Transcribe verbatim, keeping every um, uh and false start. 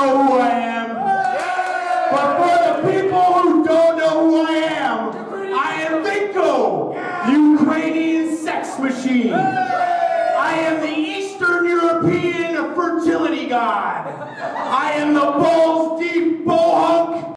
know who I am. But for the people who don't know who I am, I am Vinko, Ukrainian sex machine. I am the Eastern European fertility god. I am the balls deep bohunk